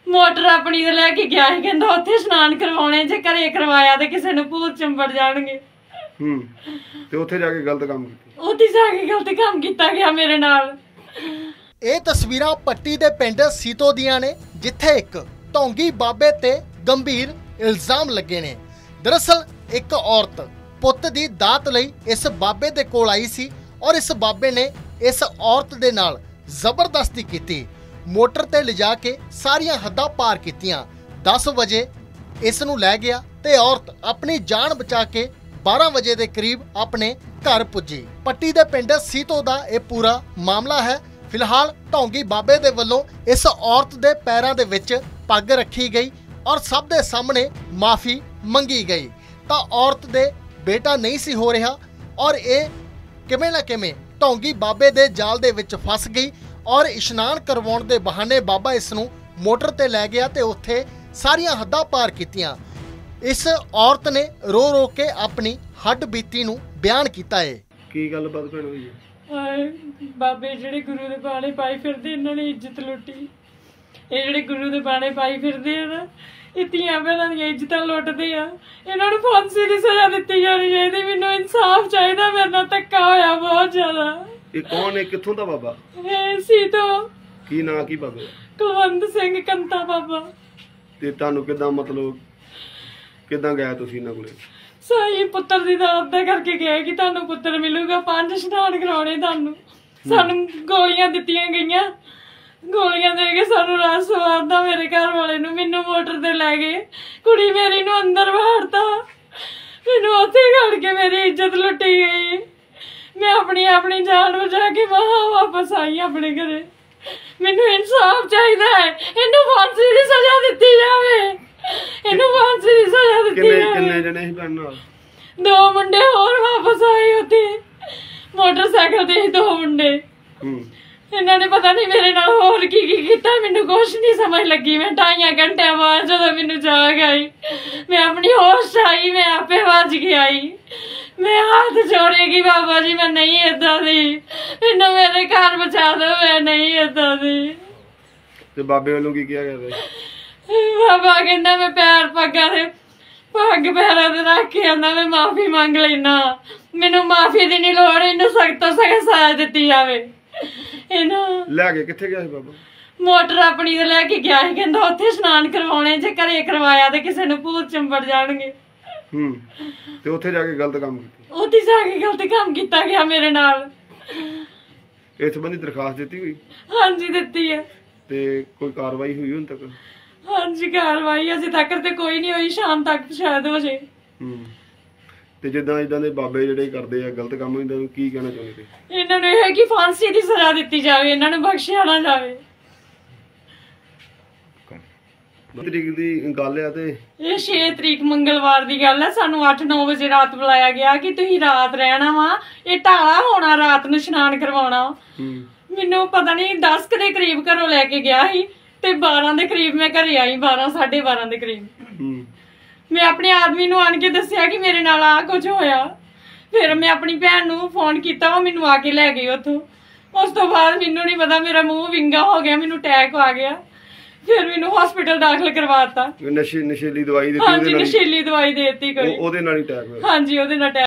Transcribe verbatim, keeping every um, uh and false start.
Motor अपनी ते लेके गया ही, कहंदा उत्थे स्नान करवाने, जे घरे करवाया ते किसे नूं भूत चिंबड़ जाणगे। हूं ते उत्थे जाके गलत काम कीता, उत्थे जाके गलत काम कीता गया मेरे नाल। ਇਹ ਤਸਵੀਰਾਂ ਪੱਟੀ ਦੇ ਪਿੰਡ ਸੀਤੋ ਦੀਆਂ ਨੇ, ਜਿੱਥੇ ਇੱਕ ਢੋਂਗੀ ਬਾਬੇ ਤੇ ਗੰਭੀਰ ਇਲਜ਼ਾਮ ਲੱਗੇ ਨੇ। ਦਰਅਸਲ ਇੱਕ ਔਰਤ ਪੁੱਤ ਦੀ ਦਾਤ ਲਈ ਇਸ ਬਾਬੇ ਦੇ ਕੋਲ ਆਈ ਸੀ ਔਰ ਇਸ ਬਾਬੇ ਨੇ ਇਸ ਔਰਤ ਦੇ ਨਾਲ ਜ਼ਬਰਦਸਤੀ ਕੀਤੀ, ਮੋਟਰ ਤੇ ਲਿਜਾ ਕੇ ਸਾਰੀਆਂ ਹੱਦਾਂ ਪਾਰ ਕੀਤੀਆਂ। ਦਸ ਵਜੇ ਇਸ ਨੂੰ ਲੈ ਗਿਆ ਤੇ ਔਰਤ ਆਪਣੀ ਜਾਨ ਬਚਾ ਕੇ ਬਾਰਾਂ ਵਜੇ ਦੇ ਕਰੀਬ ਆਪਣੇ ਘਰ ਪੁੱਜੀ। ਪੱਟੀ ਦੇ ਪਿੰਡ ਸੀਤੋ ਦਾ ਇਹ ਪੂਰਾ ਮਾਮਲਾ ਹੈ। ਫਿਲਹਾਲ ਢੋਂਗੀ ਬਾਬੇ ਦੇ ਵੱਲੋਂ ਇਸ ਔਰਤ ਦੇ ਪੈਰਾਂ ਦੇ ਵਿੱਚ ਪੱਗ ਰੱਖੀ ਗਈ ਔਰ ਸਭ ਦੇ ਸਾਹਮਣੇ ਮਾਫੀ ਮੰਗੀ ਗਈ। ਤਾਂ ਔਰਤ ਦੇ ਬੇਟਾ ਨਹੀਂ ਸੀ ਹੋ ਰਿਹਾ ਔਰ ਇਹ ਕਿਵੇਂ ਨਾ ਕਿਵੇਂ ਢੋਂਗੀ ਬਾਬੇ ਦੇ ਜਾਲ ਦੇ ਵਿੱਚ ਫਸ ਗਈ ਔਰ ਇਸ਼ਨਾਨ ਕਰਵਾਉਣ ਦੇ ਬਹਾਨੇ ਬਾਬਾ ਇਸ ਨੂੰ ਮੋਟਰ ਤੇ ਲੈ ਗਿਆ ਤੇ ਉੱਥੇ ਸਾਰੀਆਂ ਹੱਦਾਂ ਪਾਰ ਕੀਤੀਆਂ। ਇਸ ਔਰਤ ਨੇ ਰੋ ਰੋ ਕੇ ਆਪਣੀ ਹੱਡ ਬੀਤੀ ਨੂੰ ਬਿਆਨ ਕੀਤਾ ਹੈ। ਕੀ ਗੱਲਬਾਤ ਭੈਣ ਹੋਈ ਹੈ? ਹਾਏ ਬਾਬੇ ਜਿਹੜੇ ਗੁਰੂ ਦੇ ਬਾਣੇ ਪਾਈ ਫਿਰਦੇ, ਇਹਨਾਂ ਨੇ ਇੱਜ਼ਤ ਲੁੱਟੀ। ਇਹ ਜਿਹੜੇ ਗੁਰੂ ਦੇ ਬਾਣੇ ਪਾਈ ਫਿਰਦੇ ਆ ਨਾ, ਇਹ ਧੀਆਂ ਭੈਣਾਂ ਦੀਆਂ ਇੱਜ਼ਤਾਂ ਲੁੱਟਦੇ ਆ। ਇਹਨਾਂ ਨੂੰ ਫਾਂਸੀ ਦੀ ਸਜ਼ਾ ਦਿੱਤੀ ਜਾਣੀ ਚਾਹੀਦੀ। ਮੈਨੂੰ ਇਨਸਾਫ ਚਾਹੀਦਾ, ਮੇਰੇ ਨਾਲ ਧੱਕਾ ਹੋਇਆ ਬਹੁਤ ਜ਼ਿਆਦਾ। ਇਹ ਕੌਣ ਹੈ, ਕਿੱਥੋਂ ਦਾ ਬਾਬਾ? ਇਹ ਸੀਤੋ। ਕੀ ਨਾਂ ਕੀ ਬਾਬੇ? ਕੁਲਵੰਤ ਸਿੰਘ ਕੰਤਾ ਬਾਬਾ। ਤੇ ਤੁਹਾਨੂੰ ਕਿਦਾਂ ਮਤਲਬ ਕਿਦਾਂ ਗਿਆ ਤੁਸੀਂ ਇਹਨਾਂ ਕੋਲੇ? ਸਹੀ ਪੁੱਤਰ ਦੀ ਦਾਤ ਦਾ ਕਰਕੇ ਗਏ ਕਿ ਤੁਹਾਨੂੰ ਪੁੱਤਰ ਮਿਲੂਗਾ, ਪੰਜ ਇਸ਼ਨਾਨ ਕਰਾਉਣੇ ਤੁਹਾਨੂੰ। ਸਾਨੂੰ ਗੋਲੀਆਂ ਦਿੱਤੀਆਂ ਗਈਆਂ, ਗੋਲੀਆਂ ਦੇ ਕੇ ਸਾਨੂੰ ਰਾਤ ਸਵਾਰਦਾ ਮੇਰੇ ਘਰ ਵਾਲੇ ਨੂੰ। ਮੈਨੂੰ ਮੋਟਰ ਤੇ ਲੈ ਗਏ, ਕੁੜੀ ਮੇਰੀ ਨੂੰ ਅੰਦਰ ਵਾੜਤਾ, ਮੈਨੂੰ ਉੱਥੇ ਘੜ ਕੇ ਮੇਰੀ ਇੱਜ਼ਤ ਲੁੱਟੀ ਗਈ। ਮੈਂ ਆਪਣੀ ਆਪਣੀ ਜਾਨ ਬਚਾ ਕੇ ਵਹਾਂ ਵਾਪਸ ਆਈ ਆਪਣੇ ਘਰੇ। ਮੈਨੂੰ ਇਨਸਾਫ ਚਾਹੀਦਾ ਹੈ, ਇਹਨੂੰ ਫਾਂਸੀ ਦੀ ਸਜ਼ਾ ਦਿੱਤੀ ਜਾਵੇ, ਇਹਨੂੰ ਫਾਂਸੀ ਦੀ ਸਜ਼ਾ ਦਿੱਤੀ ਕਿੰਨੇ ਜਾਵੇ। ਕਿੰਨੇ ਜਣੇ ਸੀ ਭੈਣ ਨਾਲ? ਦੋ ਮੁੰਡੇ ਹੋਰ ਵਾਪਸ ਆਏ ਉੱਥੇ ਮੋਟਰਸਾਈਕਲ ਤੇ, ਦੋ ਮੁੰਡੇ। ਹੂੰ ਇਹਨਾਂ ਨੇ ਪਤਾ ਨਹੀਂ ਮੇਰੇ ਨਾਲ ਹੋਰ ਕੀ ਕੀ ਕੀਤਾ, ਮੈਨੂੰ ਕੁਛ ਨਹੀਂ ਸਮਝ ਲੱਗੀ। ਮੈਂ ਢਾਈਆਂ ਘੰਟਿਆਂ ਬਾਅਦ ਜਦੋਂ ਮੈਨੂੰ ਜਾਗ ਆਈ, ਮੈਂ ਆਪਣੀ ਹੋਸ਼ ਆਈ, ਮੈਂ ਆਪੇ ਵੱਜ ਕੇ ਆਈ। ਮੈਂ ਹੱਥ ਜੋੜੇਗੀ, ਬਾਬਾ ਜੀ ਮੈਂ ਨਹੀਂ ਏਦਾਂ ਦੀ, ਮੈਨੂੰ ਮੇਰੇ ਘਰ ਬਚਾ ਦਿਓ, ਮੈਂ ਨਹੀਂ ਏਦਾਂ ਦੀ। ਤੇ ਬਾਬੇ ਵੱਲੋਂ ਕੀ ਕਿਹਾ ਗਿਆ? ਬਾਬਾ ਕਹਿੰਦਾ ਮੈਂ ਪੈਰ ਪੱਗਾਂ ਦੇ ਪੱਗ ਪੈਰਾਂ ਤੇ ਰੱਖ ਕੇ ਆਂਦਾ ਮੈਂ ਮਾਫੀ ਮੰਗ ਲੈਣਾ, ਮੈਨੂੰ ਮਾਫੀ ਦੀ ਨਹੀਂ ਲੋੜ, ਇਹਨੂੰ ਸਖਤ ਤੋਂ ਸਖਤ ਸਜ਼ਾ ਦਿੱਤੀ ਜਾਵੇ। ਇਹਨੂੰ ਲੈ ਕੇ ਕਿੱਥੇ ਗਿਆ ਸੀ ਬਾਬਾ? ਮੋਟਰ ਆਪਣੀ ਤੇ ਲੈ ਕੇ ਗਿਆ ਸੀ, ਕਹਿੰਦਾ ਉੱਥੇ ਇਸ਼ਨਾਨ ਕਰਵਾਉਣੇ, ਜੇ ਘਰੇ ਕਰਵਾਇਆ ਤੇ ਕਿਸੇ ਨੂੰ ਭੂਤ ਚਿੰਬੜ ਜਾਣਗੇ। ਹੂੰ ਤੇ ਉੱਥੇ ਜਾ ਕੇ ਗਲਤ ਕੰਮ ਕੀਤਾ, ਉੱਥੇ ਜਾ ਕੇ ਗਲਤ ਕੰਮ ਕੀਤਾ ਗਿਆ ਮੇਰੇ ਨਾਲ। ਇਸ ਸੰਬੰਧੀ ਦਰਖਾਸਤ ਦਿੱਤੀ ਹੋਈ? ਹਾਂਜੀ ਦਿੱਤੀ ਹੈ। ਤੇ ਕੋਈ ਕਾਰਵਾਈ ਹੋਈ ਹੁਣ ਤੱਕ? ਹਾਂਜੀ ਕਾਰਵਾਈ ਅਜੇ ਤੱਕ ਤੇ ਕੋਈ ਨਹੀਂ ਹੋਈ, ਸ਼ਾਮ ਤੱਕ ਸ਼ਾਇਦ ਹੋ ਜੇ। ਹੂੰ ਤੇ ਜਿੱਦਾਂ ਇਦਾਂ ਦੇ ਬਾਬੇ ਜਿਹੜੇ ਕਰਦੇ ਆ ਗਲਤ ਕੰਮ, ਇਹਨਾਂ ਨੂੰ ਕੀ ਕਹਿਣਾ ਚਾਹੁੰਦੇ? ਇਹਨਾਂ ਨੂੰ ਇਹ ਹੈ ਕਿ ਫਾਂਸੀ ਦੀ ਸਜ਼ਾ ਦਿੱਤੀ ਜਾਵੇ, ਇਹਨਾਂ ਨੂੰ ਬਖਸ਼ਿਆ ਨਾ ਜਾਵੇ। ਤਰੀਕ ਦੀ ਗੱਲ ਆ ਤੇ ਇਹ ਛੇ ਤਰੀਕ ਮੰਗਲਵਾਰ ਦੀ ਗੱਲ ਹੈ। ਸਾਨੂੰ ਅੱਠ ਨੌ ਵਜੇ ਰਾਤ ਬੁਲਾਇਆ ਗਿਆ ਕਿ ਤੁਸੀਂ ਰਾਤ ਰਹਿਣਾ ਵਾ, ਇਹ ਢਾਲਾ ਹੋਣਾ, ਰਾਤ ਨੂੰ ਇਸ਼ਨਾਨ ਕਰਵਾਉਣਾ। ਮੈਨੂੰ ਪਤਾ ਨਹੀਂ ਦਸ ਕੁ ਦੇ ਕਰੀਬ ਘਰੋਂ ਲੈ ਕੇ ਗਿਆ ਸੀ ਤੇ ਬਾਰਾਂ ਦੇ ਕਰੀਬ ਮੈਂ ਘਰੇ ਆਈ, ਬਾਰਾਂ ਸਾਢੇ ਬਾਰਾਂ ਦੇ ਕਰੀਬ। ਮੈਂ ਆਪਣੇ ਆਦਮੀ ਨੂੰ ਆਣ ਕੇ ਦੱਸਿਆ ਕਿ ਮੇਰੇ ਨਾਲ ਆ ਕੁਝ ਹੋਇਆ। ਫਿਰ ਮੈਂ ਆਪਣੀ ਭੈਣ ਨੂੰ ਫੋਨ ਕੀਤਾ, ਉਹ ਮੈਨੂੰ ਆ ਕੇ ਲੈ ਗਈ ਉੱਥੋਂ। ਉਸ ਤੋਂ ਬਾਅਦ ਮੈਨੂੰ ਨਹੀਂ ਪਤਾ, ਮੇਰਾ ਮੂੰਹ ਵਿੰਗਾ ਹੋ ਗਿਆ, ਮੈਨੂੰ ਅਟੈਕ ਆ ਗਿਆ। ਫਿਰ ਮੈਨੂੰ ਹਸਪੀਟਲ ਦਾਖਲ ਕਰਵਾਤਾ। ਨਸ਼ੇ ਨਸ਼ੀਲੀ ਦਵਾਈ ਦਿੱਤੀ? ਹਾਂਜੀ ਨਸ਼ੀਲੀ ਦਵਾਈ ਦੇ ਦਿੱਤੀ ਕੋਈ, ਉਹਦੇ ਨਾਲ ਹੀ ਅਟੈਕ ਹੋਇਆ? ਹਾਂਜੀ ਉਹਦੇ ਨਾਲ।